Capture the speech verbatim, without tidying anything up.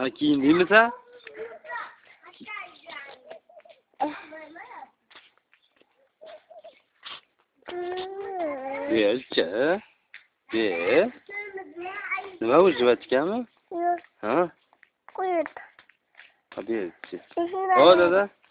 kiyindingmi sen? Berchi. Ber. Nima o'zvatganmi? Yo'q. Ha? Qo'yib. Berchi. O, dada.